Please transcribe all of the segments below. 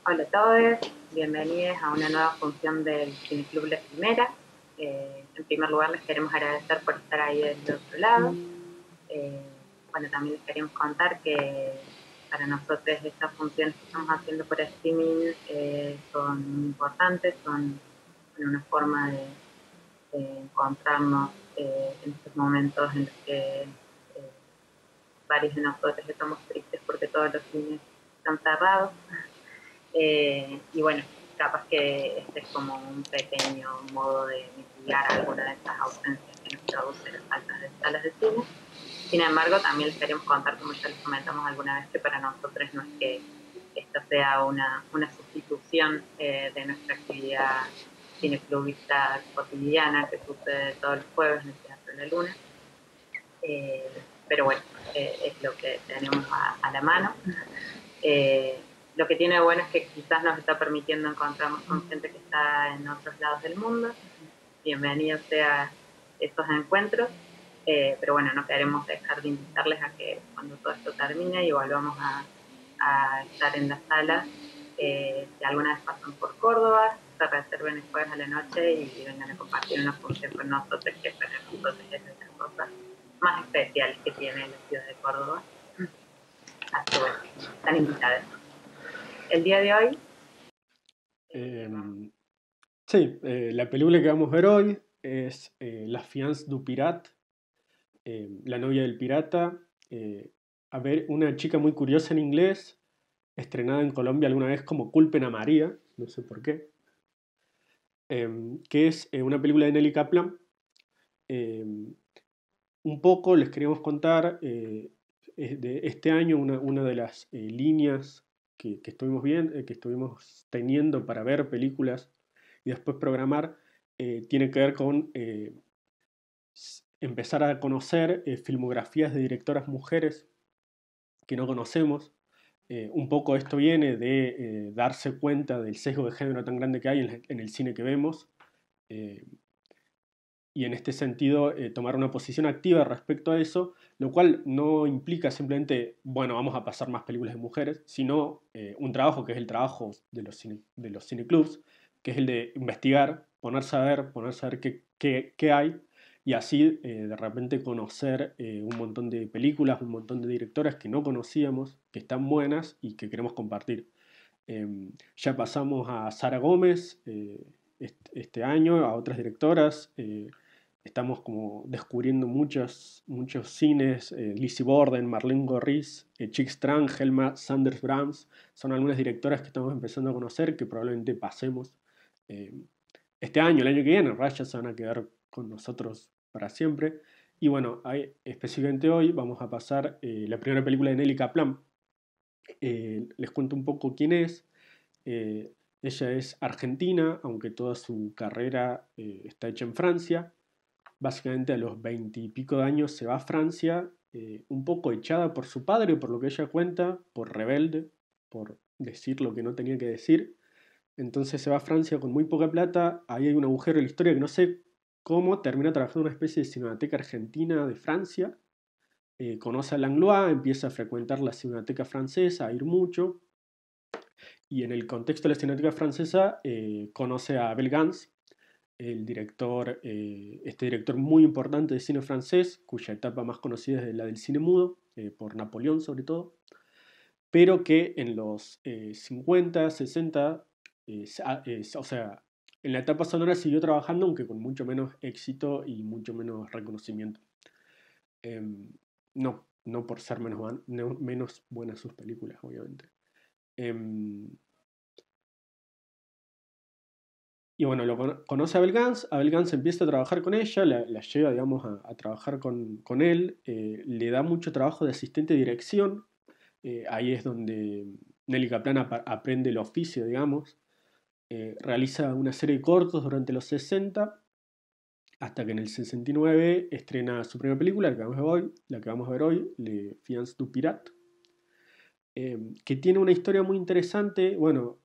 Hola a todos, bienvenidos a una nueva función del Cineclub La Primera. En primer lugar, les queremos agradecer por estar ahí del otro lado. Bueno, también les queremos contar que para nosotros estas funciones que estamos haciendo por streaming son importantes, son una forma de encontrarnos en estos momentos en los que varios de nosotros estamos tristes porque todos los cines están cerrados. Y bueno, capaz que este es como un pequeño modo de mitigar alguna de estas ausencias que nos produce las faltas de salas de cine. Sin embargo, también les queremos contar, como ya les comentamos alguna vez, que para nosotros no es que esta sea una sustitución de nuestra actividad cineclubista cotidiana que sucede todos los jueves en el Teatro de la Luna. Pero bueno, es lo que tenemos a la mano. Lo que tiene bueno es que quizás nos está permitiendo encontrarnos con gente que está en otros lados del mundo. Bienvenidos sea estos encuentros, pero bueno, no queremos dejar de invitarles a que cuando todo esto termine y volvamos a estar en la sala, si alguna vez pasan por Córdoba, se reserven el jueves a la noche y vengan a compartir una función con nosotros, que para nosotros es de las cosas más especiales que tiene la ciudad de Córdoba. Así que bueno, están invitados. El día de hoy Sí, la película que vamos a ver hoy es La fiance du pirate, la novia del pirata. A ver, una chica muy curiosa en inglés, estrenada en Colombia alguna vez como Culpen a María, no sé por qué, que es una película de Nelly Kaplan. Eh, un poco les queríamos contar de este año una de las líneas que estuvimos que estuvimos teniendo para ver películas y después programar, tiene que ver con empezar a conocer filmografías de directoras mujeres que no conocemos. Un poco esto viene de darse cuenta del sesgo de género tan grande que hay en el cine que vemos, eh, y en este sentido tomar una posición activa respecto a eso, lo cual no implica simplemente, bueno, vamos a pasar más películas de mujeres, sino un trabajo que es el trabajo de los cineclubs, que es el de investigar, ponerse a ver qué hay, y así de repente conocer un montón de películas, un montón de directoras que no conocíamos, que están buenas y que queremos compartir. Ya pasamos a Sara Gómez este año, a otras directoras. Estamos como descubriendo muchos cines. Lizzie Borden, Marlene Gorris, Chick Strang, Helma Sanders Brahms. Son algunas directoras que estamos empezando a conocer, que probablemente pasemos eh, este año, el año que viene. En realidad ya se van a quedar con nosotros para siempre. Y bueno, específicamente hoy vamos a pasar la primera película de Nelly Kaplan. Les cuento un poco quién es. Ella es argentina, aunque toda su carrera está hecha en Francia. Básicamente a los 20 y pico de años se va a Francia, un poco echada por su padre, por lo que ella cuenta, por rebelde, por decir lo que no tenía que decir. Entonces se va a Francia con muy poca plata. Ahí hay un agujero en la historia que no sé cómo. Termina trabajando en una especie de cinemateca argentina de Francia. Conoce a Langlois, empieza a frecuentar la cinemateca francesa, a ir mucho. Y en el contexto de la cinemática francesa conoce a Abel Gance, este director muy importante de cine francés, cuya etapa más conocida es la del cine mudo, por Napoleón sobre todo, pero que en los 50, 60, o sea, en la etapa sonora siguió trabajando, aunque con mucho menos éxito y mucho menos reconocimiento. No por ser menos buenas sus películas, obviamente. Em, Y bueno, conoce a Abel Gance. Abel Gance empieza a trabajar con ella, la lleva, digamos, a trabajar con él. Le da mucho trabajo de asistente de dirección. Ahí es donde Nelly Kaplan aprende el oficio, digamos. Realiza una serie de cortos durante los 60, hasta que en el 69 estrena su primera película, la que vamos a ver hoy, Le Fiance du Pirate, que tiene una historia muy interesante. Bueno,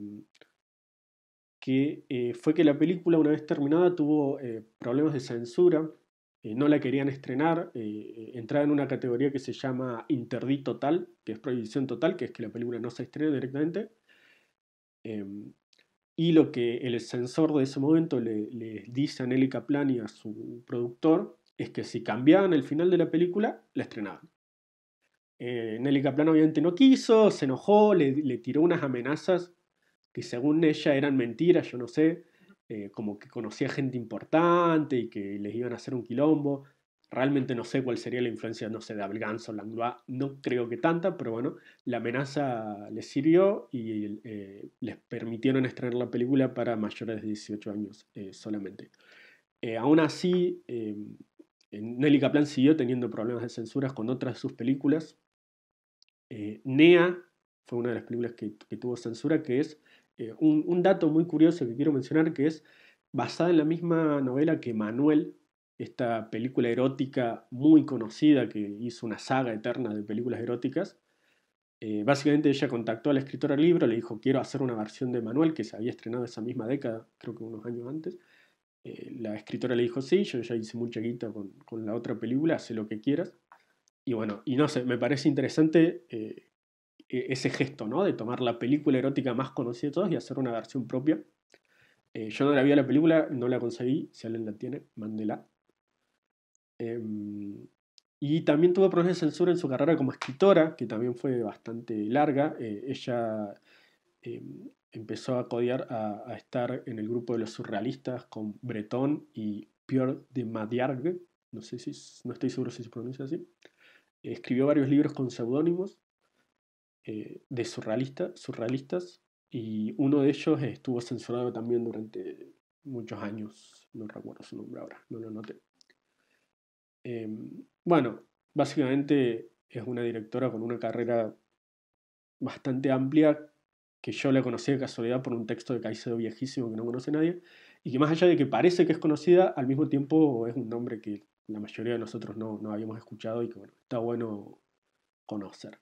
que fue que la película, una vez terminada, tuvo problemas de censura. No la querían estrenar, entraba en una categoría que se llama interdit total, que es prohibición total, que es que la película no se estrena directamente. Y lo que el censor de ese momento le dice a Nelly Kaplan y a su productor es que si cambiaban el final de la película, la estrenaban. Nelly Kaplan obviamente no quiso, se enojó, le tiró unas amenazas que según ella eran mentiras, yo no sé, como que conocía gente importante y que les iban a hacer un quilombo. Realmente no sé cuál sería la influencia, no sé, de Abelgance o Langlois, no creo que tanta, pero bueno, la amenaza les sirvió y les permitieron estrenar la película para mayores de 18 años solamente. Aún así, Nelly Kaplan siguió teniendo problemas de censuras con otras de sus películas. Nea fue una de las películas que tuvo censura, que es un dato muy curioso que quiero mencionar, que es basada en la misma novela que Manuel, esta película erótica muy conocida que hizo una saga eterna de películas eróticas. Básicamente ella contactó a la escritora del libro, le dijo quiero hacer una versión de Manuel que se había estrenado esa misma década, creo que unos años antes. La escritora le dijo sí, yo ya hice mucha guita con la otra película, haz lo que quieras. Y bueno, y no sé, me parece interesante ese gesto, ¿no? De tomar la película erótica más conocida de todos y hacer una versión propia. Yo no la vi a la película, no la conseguí. Si alguien la tiene, mándela. Eh, y también tuvo problemas de censura en su carrera como escritora, que también fue bastante larga. Ella eh, empezó a codear a estar en el grupo de los surrealistas con Breton y Pierre de Madiargue. No sé si, no estoy seguro si se pronuncia así. Escribió varios libros con seudónimos de surrealistas y uno de ellos estuvo censurado también durante muchos años, no recuerdo su nombre ahora, no lo noté. Bueno, básicamente es una directora con una carrera bastante amplia que yo la conocí de casualidad por un texto de Caicedo viejísimo que no conoce nadie y que más allá de que parece que es conocida, al mismo tiempo es un nombre que la mayoría de nosotros no habíamos escuchado y que bueno, está bueno conocer.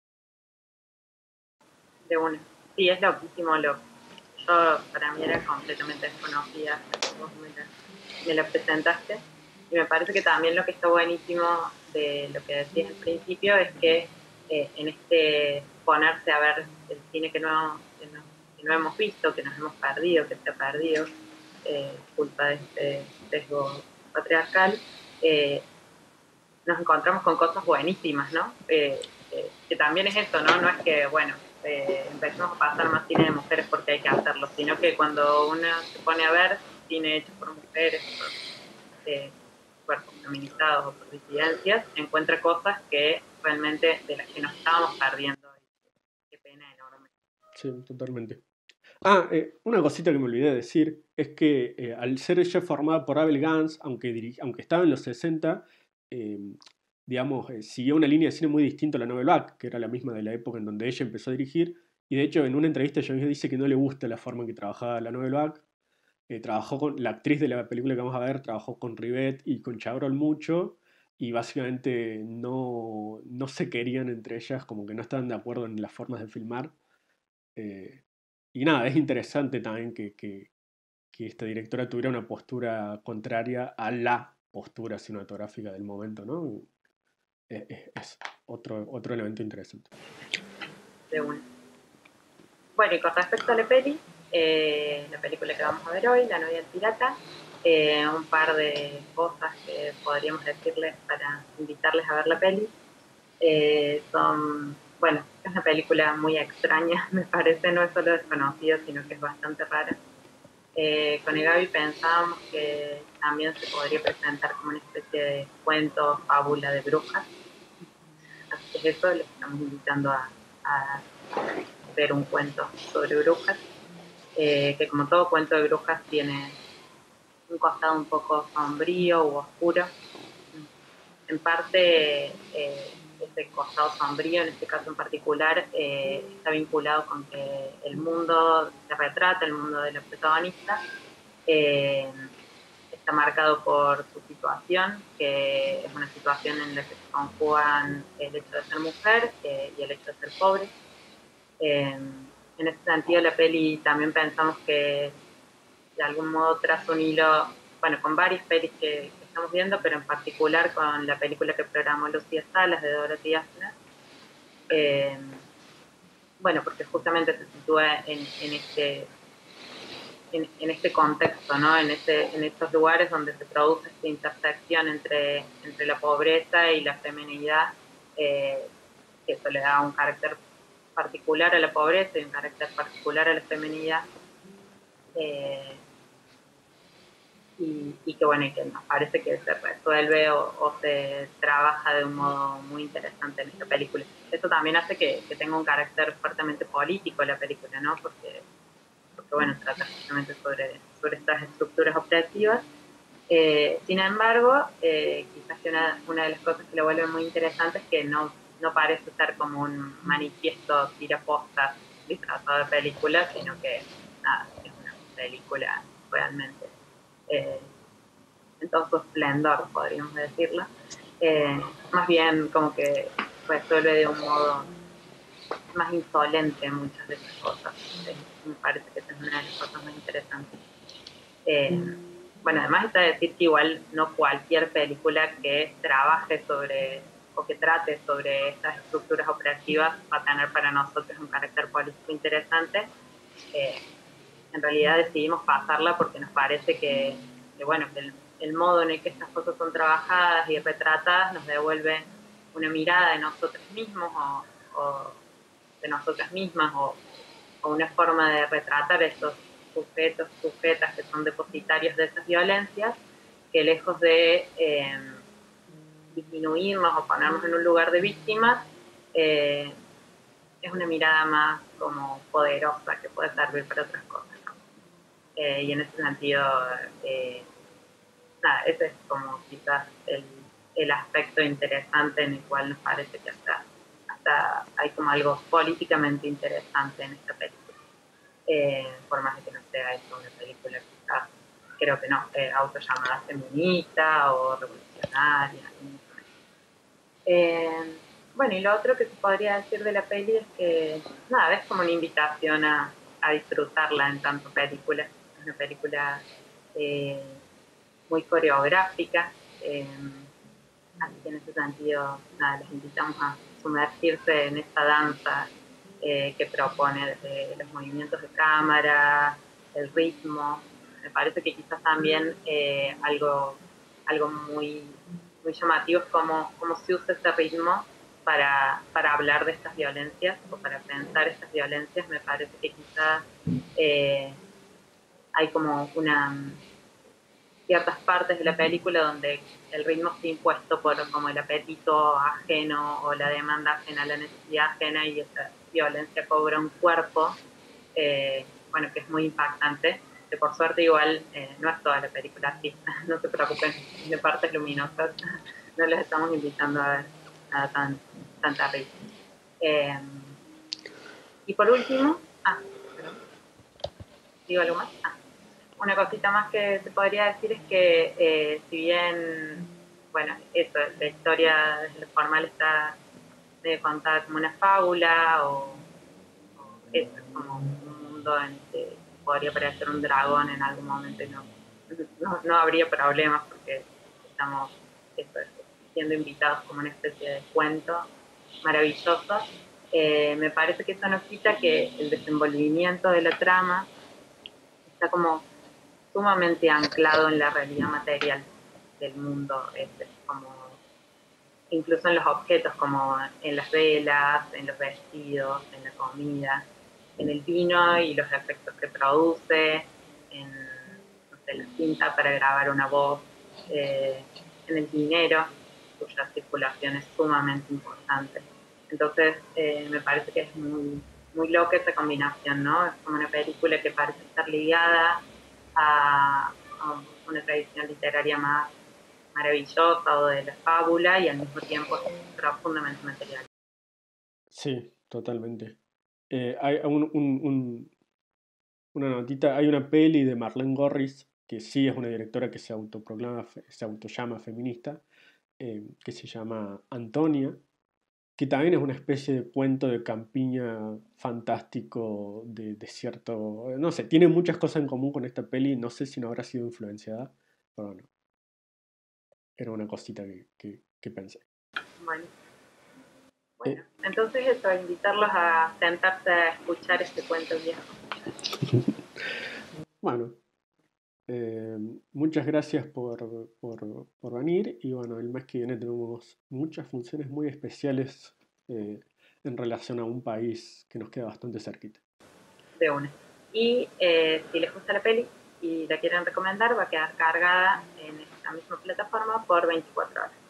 De una. Sí, es loquísimo. Yo, para mí era completamente desconocida hasta que vos me la presentaste. Y me parece que también lo que está buenísimo de lo que decías al principio es que en este ponerse a ver el cine que no hemos visto, que nos hemos perdido, que se ha perdido, culpa de este sesgo patriarcal, eh, nos encontramos con cosas buenísimas, ¿no? Que también es esto, ¿no? No es que, bueno, empecemos a pasar más cine de mujeres porque hay que hacerlo, sino que cuando uno se pone a ver cine hecho por mujeres, por cuerpos feminizados o por disidencias, encuentra cosas que realmente de las que nos estábamos perdiendo. Qué pena enorme. Sí, totalmente. Ah, una cosita que me olvidé de decir es que al ser ella formada por Abel Gance, aunque estaba en los 60, eh, digamos, siguió una línea de cine muy distinta a la Nouvelle Vague, que era la misma de la época en donde ella empezó a dirigir. Y de hecho, en una entrevista ella misma dice que no le gusta la forma en que trabajaba la Nouvelle Vague. Trabajó con la actriz de la película que vamos a ver, trabajó con Rivet y con Chabrol mucho. Y básicamente no se querían entre ellas, como que no estaban de acuerdo en las formas de filmar. Eh, y nada, es interesante también que esta directora tuviera una postura contraria a la postura cinematográfica del momento, ¿no? Es otro elemento interesante. De una. Bueno, y con respecto a la película que vamos a ver hoy, La novia del pirata, un par de cosas que podríamos decirles para invitarles a ver la peli. Bueno, es una película muy extraña, me parece, no es solo desconocida, sino que es bastante rara. Con el Gaby pensábamos que también se podría presentar como una especie de cuento, fábula de brujas. Así que eso les estamos invitando a ver un cuento sobre brujas, que como todo cuento de brujas tiene un costado un poco sombrío u oscuro. En parte, ese costado sombrío, en este caso en particular, está vinculado con que el mundo que retrata, el mundo de la protagonista, eh, está marcado por su situación, que es una situación en la que se conjugan el hecho de ser mujer y el hecho de ser pobre. En ese sentido, la peli también pensamos que de algún modo traza un hilo, bueno, con varias pelis que estamos viendo, pero en particular con la película que programó Lucía Salas de Dorothy Asner, bueno, porque justamente se sitúa en este contexto, ¿no? En estos lugares donde se produce esta intersección entre la pobreza y la feminidad, que eso le da un carácter particular a la pobreza y un carácter particular a la feminidad, y que bueno, y que nos parece que se resuelve o se trabaja de un modo muy interesante en esta película. Eso también hace que tenga un carácter fuertemente político la película, ¿no? Porque bueno, trata justamente sobre estas estructuras opresivas. Sin embargo, quizás que una de las cosas que lo vuelve muy interesante es que no parece ser como un manifiesto tirapostas disfrazado de película, sino que nada, es una película realmente eh, en todo su esplendor, podríamos decirlo. Más bien como que resuelve de un modo más insolente muchas de esas cosas. Me parece que esa es una de las cosas más interesantes. Eh, bueno, además está decir que igual no cualquier película que trabaje sobre o que trate sobre estas estructuras operativas va a tener para nosotros un carácter político interesante. Eh, en realidad decidimos pasarla porque nos parece bueno, que el modo en el que estas cosas son trabajadas y retratadas nos devuelve una mirada de nosotros mismos o de nosotras mismas o una forma de retratar estos sujetos, sujetas que son depositarios de esas violencias, que lejos de disminuirnos o ponernos en un lugar de víctimas, es una mirada más como poderosa que puede servir para otras cosas. Y en ese sentido, nada, ese es como quizás el aspecto interesante en el cual nos parece que hasta hay como algo políticamente interesante en esta película. Por más de que no sea esto una película quizás, creo que no, autollamada feminista o revolucionaria. Eh, bueno, y lo otro que se podría decir de la peli es que, nada, es como una invitación a disfrutarla en tanto película. Es una película eh, muy coreográfica, así que en ese sentido, nada, les invitamos a sumergirse en esta danza que propone desde los movimientos de cámara, el ritmo. Me parece que quizás también algo muy llamativo es cómo se usa este ritmo para hablar de estas violencias o para pensar estas violencias. Me parece que quizás eh, hay como ciertas partes de la película donde el ritmo está impuesto por como el apetito ajeno o la demanda ajena, la necesidad ajena, y esa violencia cobra un cuerpo, bueno, que es muy impactante, que por suerte igual no es toda la película así, no se preocupen, de partes luminosas, no les estamos invitando a ver nada tan terrible. Y por último, perdón, ¿digo algo más? Una cosita más que se podría decir es que si bien, bueno, eso, la historia desde lo formal está contada como una fábula o eso es como un mundo en el que podría aparecer un dragón en algún momento y no habría problemas porque estamos eso, siendo invitados como una especie de cuento maravilloso. Me parece que eso nos quita que el desenvolvimiento de la trama está como sumamente anclado en la realidad material del mundo, como incluso en los objetos, como en las velas, en los vestidos, en la comida, en el vino y los efectos que produce, en no sé, la cinta para grabar una voz, en el dinero, cuya circulación es sumamente importante. Entonces, me parece que es muy loca esa combinación, ¿no? Es como una película que parece estar ligada a una tradición literaria más maravillosa o de la fábula y al mismo tiempo es profundamente material. Sí, totalmente. Hay una notita, hay una peli de Marlene Gorris, que sí es una directora que se autoproclama, se autollama feminista, que se llama Antonia, que también es una especie de cuento de campiña fantástico de cierto, no sé, tiene muchas cosas en común con esta peli, no sé si no habrá sido influenciada, pero bueno, era una cosita que pensé. Bueno, Bueno, entonces eso, invitarlos a sentarse a escuchar este cuento viejo. Bueno, muchas gracias por venir y bueno, el mes que viene tenemos muchas funciones muy especiales en relación a un país que nos queda bastante cerquita. De una. Y si les gusta la peli y la quieren recomendar, va a quedar cargada en esta misma plataforma por 24 horas.